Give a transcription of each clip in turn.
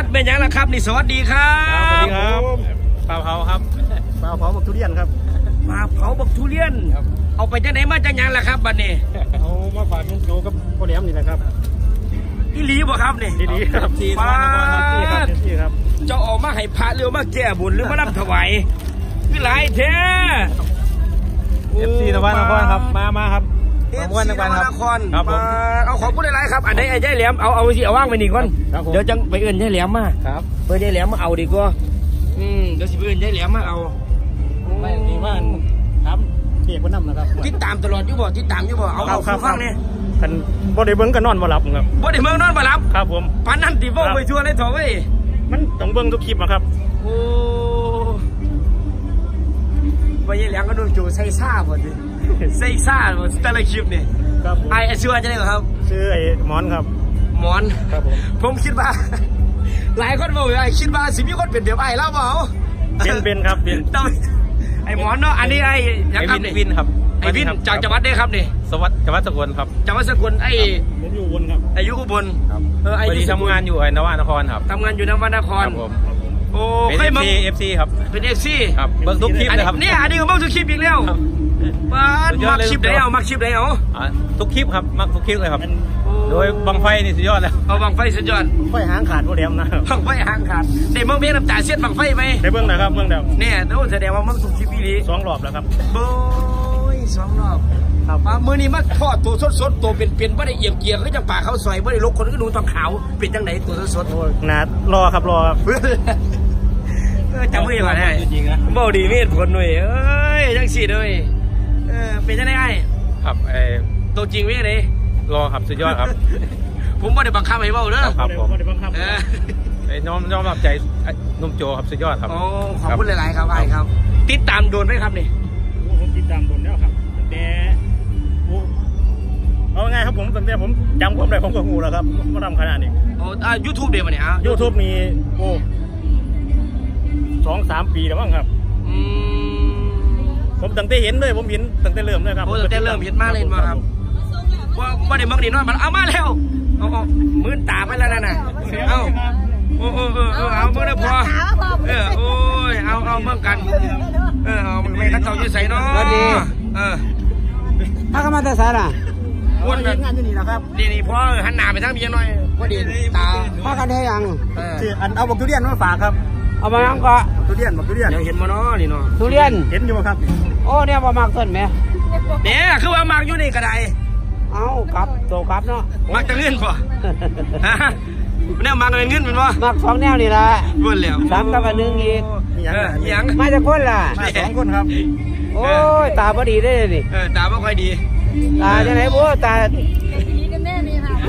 เป็นยังล่ะครับนี่สวัสดีครับสวัสดีครับปลาเผาครับปลาเผาบักทุเรียนครับปลาเผาบักทุเรียนเอาไปจากไหนมาจากยังล่ะครับบัดนี้เอามาฝากลุงโจกับพ่อแหลมนี่แหละครับอีหลีบ่ครับนี่ดีครับดีปลาครับจะออกมาให้พระหรือมาแก้บุญหรือมารับถวายคือหลายแท้ FC นวันนครครับมาครับนวันนครครับเอาของพูดอะไรครับอันไหนไอ้ยายแหลมเอาสิเอาว่างไปนี่ก่อนเดี๋ยวจังไปเอื้อนยายแหลมมาครับเปิดยายแหลมมาเอาดีกว่าเดี๋ยวสิไปเอื้อนยายแหลมมาเอาไม่ดีว่าครับเกียร์คนน้ำนะครับติดตามตลอดอยู่บ่ติดตามอยู่บ่เอาฟังเนี่ยกันบ่ได้เบิ้งกันนอนบ่หลับครับบ่ได้เบิ้งนอนบ่หลับครับผมปานนั้นติบ่ไปชวนเลยเถอะเว้ยมันต้องเบิ้งทุกคลิปนะครับโอ้ไปยายแหลมก็โดนโจใส่ซ่าบ่ดิใส่ซ่าบ่แต่ละคลิปนี่ครับไอ้ชื่อว่าจะได้ครับชื่อไอ้หมอนครับหมอนครับผมคิดว่าหลายคนบอกว่าคิดว่าสิมีคนเป็นแบบไอ้แล้วเปล่าเป็นครับเป็นไอ้หมอนเนาะอันนี้ไอ้วินครับไอ้วินจากจังหวัดได้ครับนี่จังหวัดสกลครับจังหวัดสกลไอ้อยู่อุบลครับไอ้อยู่อุบลครับไอ้ที่ทำงานอยู่ไอ้นวนครครับทำงานอยู่นวนครโอ้เป็น FC ครับเป็น FC ครับเบิ้งทุกคลิปเลยครับนี่อันนี้ก็เบิ้งทุกคลิปอีกแล้วมักคลิปไหนเอามักคลิปไหนเอาทุกคลิปครับมักทุกคลิปเลยครับโดยบังไฟนี่สุดยอดแล้วเอาบังไฟสุดยอดไฟหางขาดโมเดลนะบังไฟหางขาดได้เบิ้งเบี้ยน้ำตาเสียดบังไฟไหมได้เบิ้งนะครับเบิ้งแล้วเนี่ยโน้แสดงว่ามักทุกคลิปอีหลี 2 รอบแล้วครับโอ้ย2 รอบครับมือนี้มักทอดตัวสดตัวเป็นไม่ได้เอี่ยมเกียร์ก็จังป่าเขาซอยไม่ได้ลกคนก็ดูทองขาวเป็นจังไหนตัวสดๆนะรอครับจำไม่ได้ได้บ่ดีมีดผลหน่อยเอ้ยจังสีเลยเป็นจังไงครับตัวจริงมีอะไรรอครับสุดยอดครับผมไม่ได้บังคับให้เบ้าเด้อครับผมน้องรับใจนุ่มโจครับสุดยอดครับโอ้ขอบคุณหลายๆครับไอ้ครับติดตามโดนไหมครับนี่ผมติดตามโดนแล้วครับแต่เอาไงครับผมตั้งแต่ผมจำความได้ผมก็หูแล้วครับมาทำขนาดนี้โอ้YouTube เดี๋ยวมาเนี่ย YouTube มีโอ้2-3 ปีแล้วมั้งครับผมตั้งแต่เห็นเลยผมเห็นตั้งแต่เริ่มเลยครับโอ้ตั้งแต่เริ่มเห็นมากเลยมาครับว่าเดี๋ยวมักดีนอนมาเอามาแล้วเอามือตาไปแล้วนะเอาเอาเมื่อได้พอโอ้ยเอาเมื่อกันเอาไม่ทักเต่าจะใส่เนาะถ้าเขามาแต่สาระวนงานที่นี่นะครับนี่พ่อหันหน้าไปทางเมียหน่อยพอดีตาพ่อกันได้ยังเอาบักทุเรียนมาฝากครับเอามายังก็บักทุเรียนเดี๋ยวเห็นมาเนาะนี่เนาะทุเรียนเห็นอยู่ครับโอ้เนี่ยประมากต้นไหมเนี่ยคือว่ามากอยู่นี่กระไดเอาครับโตครับเนาะมากจะเงื่อนป่ะเนี่ยมากจะเงื่อนเป็นป่ะมาก2 แนวนี่ละล้วนแล้ว 3กับ1อีกยังมาจากคนล่ะ 2 คนครับโอ้ยตาพอดีได้เลยนี่ตาไม่ค่อยดีตาจะไหนบัวตาดีกันแน่นี่ค่ะ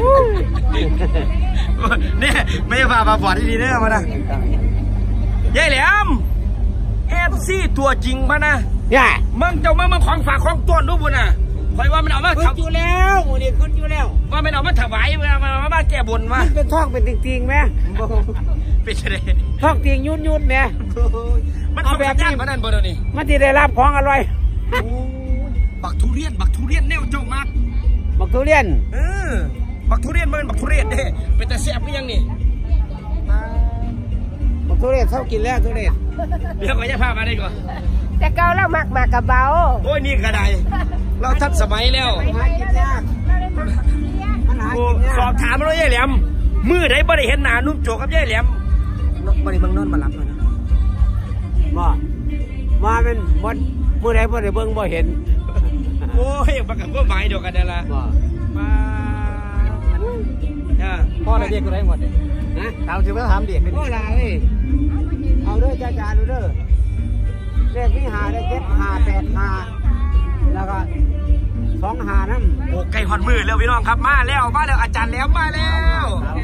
เนี่ยไม่ใช่พาปอดที่ดีเนี่ยมานะยายแหลมFC ตัวจริงป่ะนะเนี่ยมึงเจ้ามึงของฝากของต้นดูบุญน่ะคอยว่ามันเอามาขึ้นอยู่แล้วหมูนี่ขึ้นอยู่แล้วว่ามันเอามาถวายมาแก้บนมาเป็นท่องเป็นติงๆไหมเป็นอะไรท่องติงยุ่นไหมมันเอาแบบนี้มานั่นบ่เดี๋ยวนี้มันจะได้รับของอร่อยบักทุเรียนแนวเจ้ามากบักทุเรียนบักทุเรียนมันบักทุเรียนเด้เป็นแต่แซ่บก็ยังนี่บักทุเรียนเขากินแล้วทุเรียนเดี๋ยวขอแยกภาพมาได้ก่อนแต่เก่าแล้วมากกับเบาโอ้ยนี่กระไดเราทันสมัยแล้วสอบถามเรายายแหลมมือไหนบ่ได้เห็นหน้านุ่มโจกับยายแหลมบ่ได้เบิ่งนอนมาหลับเลยนะมาเป็นมือไหนบ่ได้เบิ่งบ่เห็นโอ้ยบักกับก็หมายเดียวกันนั่นละมาพ่อได้เด็กกูได้หมดเลยนะถามถึงว่าถามเด็กพ่อได้เอาเด้อจ้าดูเด้อเลขที่5ได้7 5 8 5แล้วก็2 5นั่นโอ้ไก่หอดมือแล้วพี่น้องครับมาแล้วอาจารย์แหลมมาแล้ว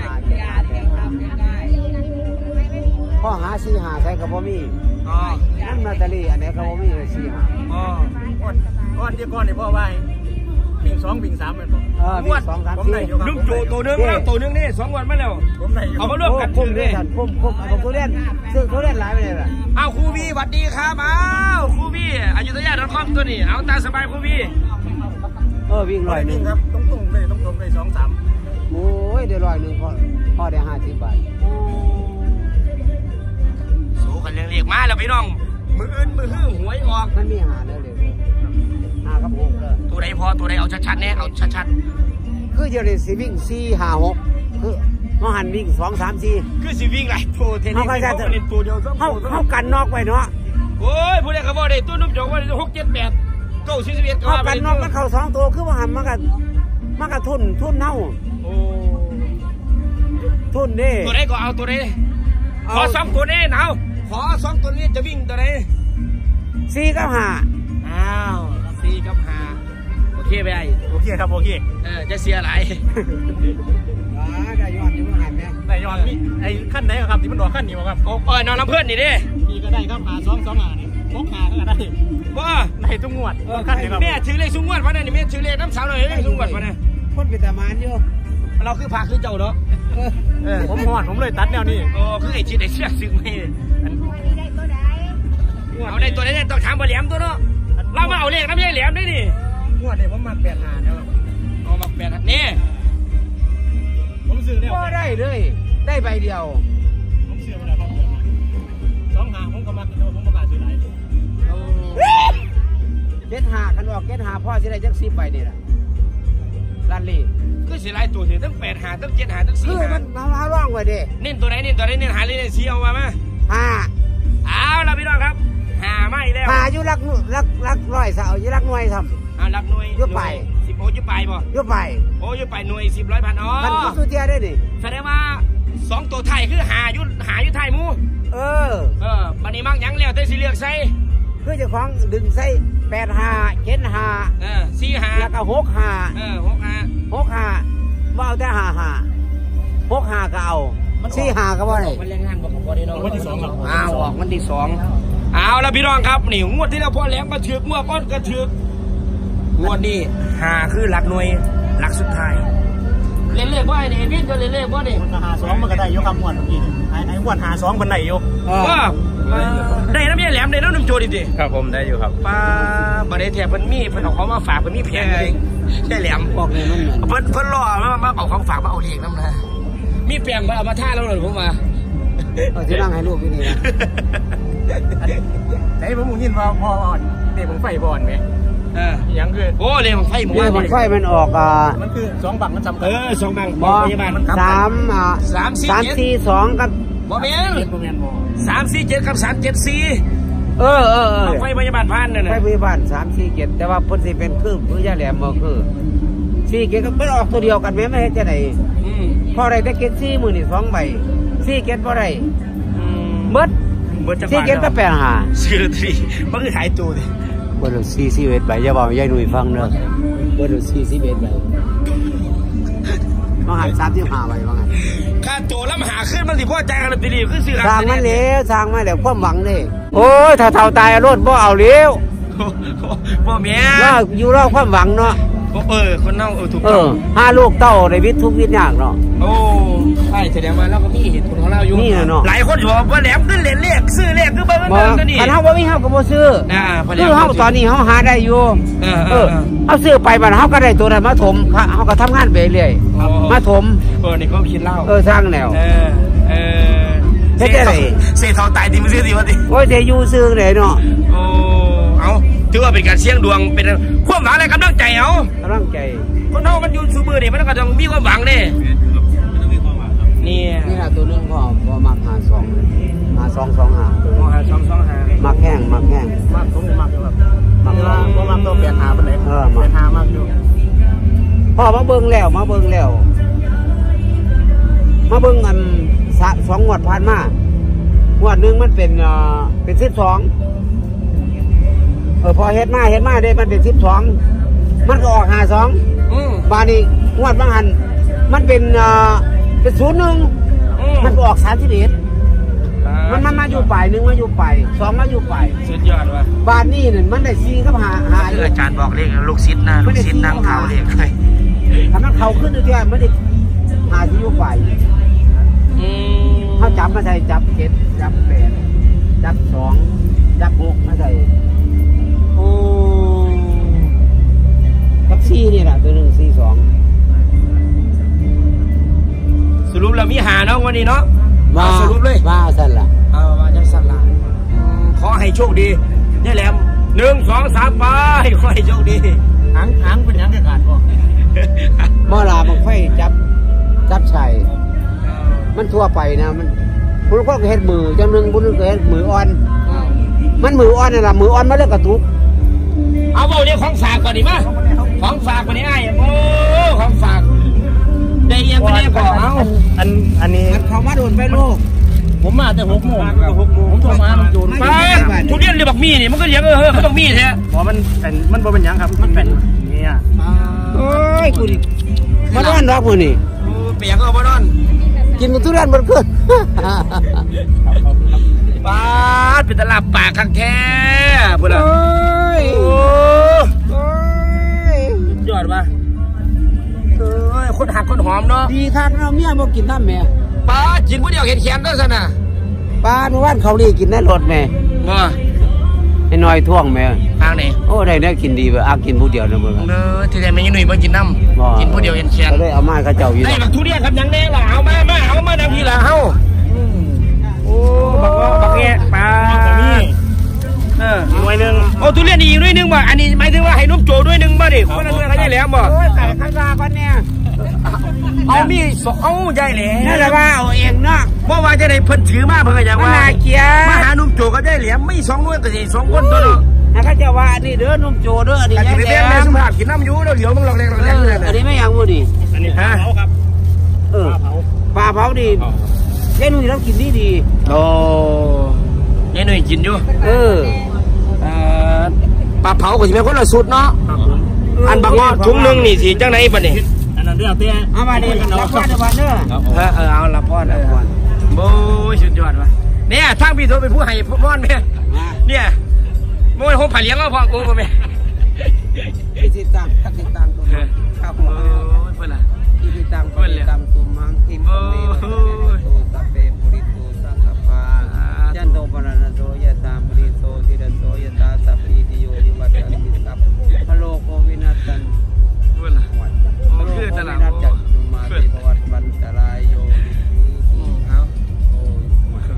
พ่อหา4 5ใส่กับบ่มีนั่นนาตาลีอันนี้กับบ่มี4 5 ก้อนที่ก้อนนี่พ่อว่าปิ่ง2ปิ่ง3เป็นผมปิ่ง2 3 4 นุ่มโจตัวนึงแล้วตัวนึงนี่2 วันมาแล้วเอามาร่วมกันพุ่มด้วยกันพุ่มเอาทุเรียนซื้อทุเรียนหลายไปเลยล่ะเอาครูบีสวัสดีครับครูบีอยุธยา.comตัวนี้เอาตาสบายครูบีวิ่ง100 ครับตรงเลย2-3 โอ้ยได้100พ่อได้50 บาทขมาแล้วพี่น้องมืออื่นมือหื้อหวยออกมันมีหาเลยหากับหกเลยตัวใดพอตัวใดเอาชัดๆแน่เอาชัดคือจะได้สิวิ่ง4 5 6คือมหันวิ่ง2 3 4 ๆคือสิวิ่งไรโปรเทนนิสเขาเล่นตัวเดียวซะเขากันนอกไว้เนาะโอ้ยผู้ใดเขาบอกได้ตัวนุ่มจงว่า6 7 8 9 41 เขากันนอกมันเข้า2ตัวคือว่าหันมันก็ทุนเน่าโอ้ทุนนี่ตัวใดก็เอาตัวใดขอ2ตัวนี้หนาวขอ2ตัวนี้จะวิ่งตัวใด 4 กับ 5 อ้าว4 กับ 5โอเคไปไอ้โอเคครับโอเคจะเสียอะไรได้ยอดอยู่หันแม่ได้ยอดมีไอ้ขั้นไหนครับที่มันดอกขั้นนี้ครับโอ้ยนอนน้ำเพื่อนนี่ดินี่ก็ได้ครับหา2 2นี่6 5ก็ได้ว่าได้ทุกงวดขั้นนี้ครับแม่ถือเลขสูงวัดมาเนี่ยแม่ถือเลขน้ำสาวหน่อยเลขสูงวัดมาเนี่ยคนเป็นตามานอยู่เราคือพาคือเจ้าเนาะผมหอดผมเลยตัดแนวนี้โอ้คือไอ้ชิดไอ้เชือกซึ้งไม่เอาได้ตัวไหนต้องถามบ่แหลมตัวเนาะเรามาเอาเลขน้ำใหญ่แหลมได้ดิงวดนี้ผมมา8 5แล้วเอามาแปดนี่ผมซื้อเนี่ยก็ได้เลยได้ใบเดียวผมซื้อมาแล้วครับ2 5ผมก็มากินผมประกาศซื้อหลาย 75กันออก75พ่อสิได้จัก10ใบนี่ล่ะลันลี่คือสิไล่ตัวถือตั้ง8 หาตั้ง7 หาตั้งคือ 4 หามันมาร่องไว้เด้เน้นตัวไหนเน้นตัวไหนเน้นหาเลยเน้นสีเอามาไหม 5 เอาละพี่น้องครับหาไม่แล้วหาอยู่รักร้อยสาวอยู่รักหน่วยทำเอาหลักหน่วยยุบไป 10โอ้ยุบไปบ่อยู่ไปโอ้ยุบไปหน่วย10 100 พันอ๋อมันก็สุเทียได้ดิแสดงว่า2ตัวไทยคือหาอยู่ไทยมูเออบันนี้มั่งยังแล้วแต่สิเลือกใส่คือเจ้าของดึงใส่85 75 4 หาแล้วก็65 6 หา 65บ่เอาแต่55 65ก็เอา45ก็บ่ได้มันแรงงานบอกของบอดี้น้องวันที่2ครับอ้าวออกวันที่2เอาละพี่น้องครับนี่งวดที่เราพอแหลมกระเถือกงวดก้อนกระเถือกงวดนี้หาคือหลักหน่วยหลักสุดท้ายเล่นเลขว่าไอ้นี่พี่จะเล่นเลขว่านี่มันก็หา2มันก็ได้อยู่ครับงวดเมื่อกี้ไอ้งวดหา2มันได้อยู่ว่าได้น้ำยาแหลมได้น้ำโจดิครับผมได้อยู่ครับป้าบริเทียบเพิ่นมีเพิ่นเอาของมาฝากเพิ่นมีแพงเลยใช่แหลมบอกเลยมันเหมือนเพิ่นรอมาเอาของฝากมาเอาเลขน้ำนะมีแปลงมาเอามาท่าแล้วเลยผมมาที่นั่งให้ลูกอยู่นี่นะไอ้ผมยินว่าพอเด็กผมไฟบอลไหมยังคือโอ้เลขของไฟหมูเรื่องของไฟมันออกมันคือ2 บังมันจำกัน 2 บังบ่พยาบาล 3 4 2กับบ่แม่นเจ็ดโมเมนต์บอ 347กับ374ไฟพยาบาลพันนั่นไฟน่ะพยาบาล3 4 7แต่ว่าเพิ่นสิเป็นคือยาแหลมบ่คือ4 7ก็เพิ่นออกตัวเดียวกันแม่ไม่เฮ็ดจังได๋พอได้แต่เก็ด4มื้อนี่2ใบ4 7บ่ได้เบิด4 7ก็85 ซื้อลอตเตอรี่มันคือขายตัวดิบ่ได้41ใบอย่าบอกยายหนุ่ยฟังเด้อบ่ได้41ใบมาหัน35ใบว่างั้นค่าตัวแล้วมาหาขึ้นมันสิพ่อใจกันลอตเตอรี่คือซื้อสร้างมันแล้วสร้างมาแล้วความหวังเด้โอ้ยถ้าเฒ่าตายรถบ่เอาแล้วบ่แม่อยู่รอความหวังเนาะคนเน่าถูกต้องหาลูกเต้าได้วิทย์ทุกวิทย์ยากเนาะโอ้ใช่แสดงว่าเราก็มีเหตุผลของเราอยู่นี่เนาะหลายคนบอกว่าแหลมขึ้นเหรียญเลขซื้อเลขคือเบิ่งบ่กันนี่คันเฮาบ่มีเฮาก็บ่ซื้อคือเฮาตอนนี้เฮาหาได้อยู่เฮาซื้อไปบัดเฮาก็ได้ตัวนั้นมาถมเฮาก็ทำงานไปเรื่อยมาถมนี่ก็คิดเล่าสร้างแนวเฮ็ดได้ไดเสียทองตายดิมันซื้อสิวะดิโอ้ยสิอยู่ซื้อได้เนาะโอ้เอาถือว่าเป็นการเสี่ยงดวงเป็นความหวังและกำลังใจเอากำลังใจคนเฮามันอยู่ซุมื้อนี่มันก็ต้องมีความหวังเด้นี่นี่ล่ะตัวนึงก็บ่มัก52 5225 มองหา225 มักแห้งมากผมมากอยู่ครับมากผมมากตัว8 5เป็นไหน8 5มากอยู่พ่อมาเบิ่งแล้วมาเบิ่งอัน2งวดผ่านมางวดนึงมันเป็น12พอเฮ็ดมาได้มันเป็น12มันก็ออก52บาดนี้งวดบางหันมันเป็น01มันก็ออก31มันมาอยู่ปลาย1มาอยู่ปลาย2มาอยู่ปลายสุดยอดว่ะบาดนี้นั่นมันได้4กับ5 อาจารย์บอกเลขลูกศิษย์นะลูกศิษย์นั่งเท้าเลขเลยถ้ามันเข้าขึ้นด้วยมันได้5ที่อยู่ปลายเขาจับมาใส่จับ7จับ8จับ2จับ6มาใส่โอ้จับ4นี่แหละตัว1 4 2 สรุปแล้วมีหาเนาะวันนี้เนาะสรุปเลยว่าสั่นล่ะเอามาจังสั่นละขอให้โชคดีนี่แหละ1 2 3ไปขอให้โชคดีหางเป็นยังขาดบ่เมื่อลาบังไฟจับใส่มันทั่วไปนะมันผู้คนก็เฮ็ดมือจังนึงผู้นึงก็เฮ็ดมืออ่อนมันมืออ่อนนี่ล่ะมืออ่อนมาแล้วกระตุกเอาเดี๋ยวของฝากก่อนดิมาของฝากก่อนนี่ไอ้โอ้ของฝากได้ยังไม่ได้ก่อนเอาอันนี้เขามาโดนไปลูกผมมาแต่6 โมงผมโทรมามันโจรไปทุเรียนเรียกบักมี่นี่มันก็เรียกเขาบักมี่แท้เพราะมันบ่เป็นหยังครับมันเป็นเนี่ยโอ้ยกูดิมาดอนดอกมือนี่เปียกก็มาดอนกินทุเรียนบนขึ้นป้าเป็นตลาดปากข้างแท้พูดเลยยอดป่ะคนหักคนหอมเนาะดีคักเราเมียบอกกินน้ำแม่ป้ากินผู้เดียวเห็นแขนด้วยสินะป้าหนูว่านเขาดีกินได้รถแม่บ่ให้น้อยท่วงแม่ทางไหนโอ้ได้กินดีแบบกินผู้เดียวนะเมื่อที่ไหนไม่ยังหนุ่ยบ่กินน้ำกินผู้เดียวเห็นแขนได้เอามาเขาเจ้าอยู่ได้แบบทุเรียนครับยังแน่ล่ะเอามาดังทีละเอาโอ้บักแง่ป้าหน่วยหนึ่งโอ้ทุเรียนอีกด้วยนึงบ่อันนี้หมายถึงว่าให้นุ่มโจด้วยนึงบ่ดิคนละเรื่องเขาใหญ่แหลมบ่โอ้ยแต่ข้างล่างกันเนี่ยเอามีเอาใหญ่แหลมนั่นแหละว่าเอาเองเนาะเพราะว่าจะได้เพิ่นถือมาเพิ่นอย่างว่าเกียร์มาหานุ่มโจก็ได้แหลมไม่2 หน่วยก็สิ2 คนตัวเนาะนะเขาจะว่านี่เด้อนุ่มโจเด้ออันนี้ใหญ่แหลมสุภาพกินน้ำอยู่แล้วเหลียวมึงหลอกแรงเลยอันนี้ไม่ยังมูดิอันนี้ฮะครับปลาเผาดีเจ้าหนุ่ยเรากินดีโอ้ยายหนุ่ยกินอยู่ปลาเผาก็จะเป็นคนละสูตรเนาะอันบางอ้อถุงนึงนี่สิจังไหนบัดนี้อันนั้นเรื่องเตี้ยเอามาดิละพอดวันเด้อเอาละพอดโอ้ยสุดยอดว่ะเนี่ยทางพี่โทรไปผู้ให้พ่อนแม่เนี่ยโม่ผมผ่าเลี้ยงแล้วพ่อโอ้แม่ติดตามตัวข้าวโพดเพื่อนล่ะติดตามตัวมังทิมโอ้ตะเปปุริโตสังกปาจันโตปรณโตยะตามริโตติระโตยะตาสัพพิติโยนิวัตติสัพพโลโกวินัสสันเพื่อนล่ะโอ้คือตลาดจัดมาเทวัตบันตรายโยเอาโอ้ย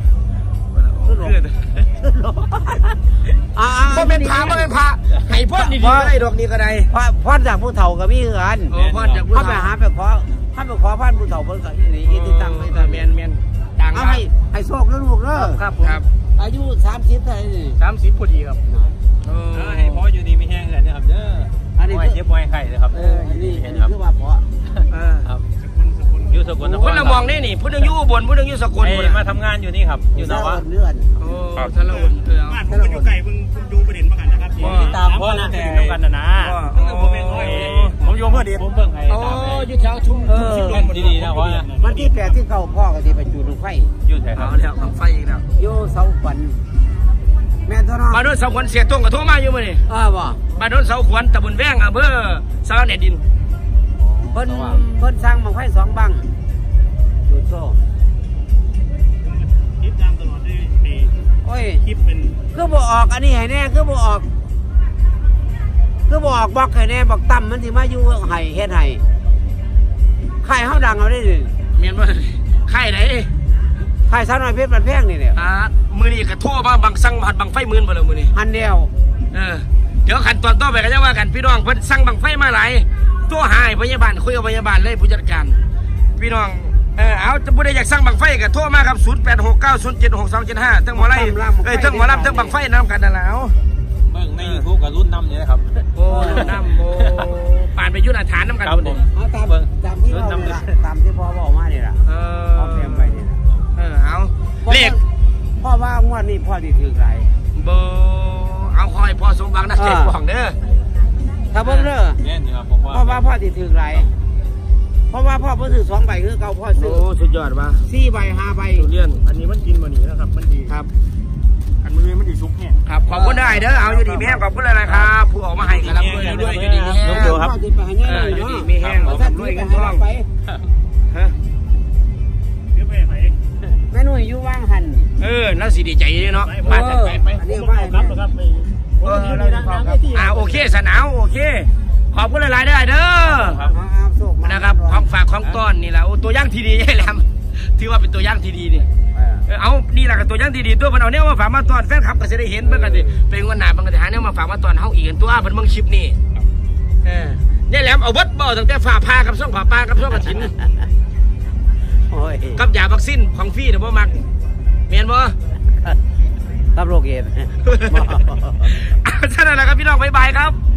พ่อเป็นพระให้พ่อดีๆก็ได้ดอกนี้ก็ได้พ่อจากผู้เฒ่าก็มีเหมือนพ่อจากผู้เฒ่าไปหาไปขอพ่อผู้เฒ่าเพิ่นก็นี่ที่ตั้งไว้ตามเมียนต่างเอาให้โชคแล้วลูกเด้อครับอายุ30เท่านี้ 30พอดีครับให้พ่ออยู่ดีไม่แห้งเลยนะครับเด้ออันนี้เจ็บป่วยไข้เลยครับนี่คือว่าพ่อครับอยู่สกลนครคนละมองนี่ผู้นึงอยู่อุบลผู้นึงอยู่สกลมาทำงานอยู่นี่ครับอยู่นวะโอ้ทะลุบ้านผมอยู่ไก่เพิ่งดูประเด็นมากันนะครับที่ตามพ่อนะแต่ต้องกันนะผมโยมเพื่อดีผมเบิ่งให้โอ้ยุ่งเช้าทุ่มดีๆนะว่าวันที่8ที่เข้าพ่อก็สิไปจุดไฟอยู่แถวแล้วบังไฟอีกแล้วอยู่เสาขวัญแม่นเท่านั้นบ้านโน้นเสาขวัญเสียตรงกับโทรมาอยู่มื้อนี้บ่บ้านโน้นเสาขวัญตะบนแว้งอำเภอสารแหน่ดินเพิ่นสร้างบังไฟ2บังจุดโซ่คลิปตามตลอดด้วยโอ้ยคลิปเป็นคือบ่ออกอันนี้ให้แน่คือบ่ออกบอกให้แน่บอกตั้มมันสิมาอยู่ให้เฮ็ดให้ค่ายเฮาดังเอาได้ดิแม่นบ่ค่ายไหนค่ายสาวน้อยเพชรบันแพงนี่เนี่ยมื้อนี้ก็โทรมาบังสั่งบังไฟหมื่นบ่ล่ะมื้อนี้หันเดียวเดี๋ยวขั้นตอนต่อไปก็จะว่ากันพี่น้องเพิ่นสั่งบังไฟมาหลายตัวหายพยาบาลคุยกับพยาบาลเลยผู้จัดการพี่น้องเอาจะผู้ใดอยากสั่งบังไฟก็โทรมาครับ0869076275ทั้งหมอไร่ทั้งหมอลำทั้งบังไฟนำกันนั่นแหละเบิ่งใน YouTube กับรุ่นน้ำนี่นะครับโอ้น้ำโอ้ป่านไปยุทธฐานน้ำกันผมตามที่พ่อบอกมานี่ล่ะเอาแพงไปนี่เอาเลขพ่อว่างวดนี้พ่อดีถือไรเบอร์เอาคอยพ่อสมบังนะเจ็บของเด้อถ้าเบิ่งเด้อพ่อว่าพ่อดีถือไรเพราะว่าพ่อเพิ่งถือ2 ใบคือเก่าพ่อซื้อโอ้สุดยอดว่ะ 4 ใบ 5 ใบเรียนอันนี้มันกินมาหนีนะครับมันดีครับอันมือมันดีซุกแห้งครับขอบคุณได้เด้อเอาอยู่ดีแม่ขอบคุณอะไรครับผู้ออกมาให้กันรับด้วยอยู่ดีแม่ครับอยู่ดีแม่ขอบคุณด้วยกันท่องฮะแม่หนุ่ยอยู่ว่างหันน่าสิดีใจเนาะไปอันนี้ว่าครับโอเคสนาวโอเคขอบคุณหลายๆได้เด้อนะครับของฝากของต้อนนี่แหละตัวย่างที่ดีใช่แล้วถือว่าเป็นตัวย่างที่ดีนี่เอานี่แหละกับตัวอย่างดีๆตัวมันเอาเนี่ยมาฝากมาตอนแฟนคลับก็จะได้เห็นเบิ่งกันสิเป็นวันหน้ามันก็จะหาเนี่ยมาฝากมาตอนเฮาอีกตัวมันเบิ่งคลิปนี่เนี่ยแหลมเอาเบิดบ่ตั้งแต่ฝ่าพากับช่องฝ่าปลากับช่องกระถินกับยาวัคซีนของฟรีเนี่ยบ่มักแม่นบ่กับโรคเอดส์ฉะนั้นแหละครับพี่น้องบ๊ายบายครับ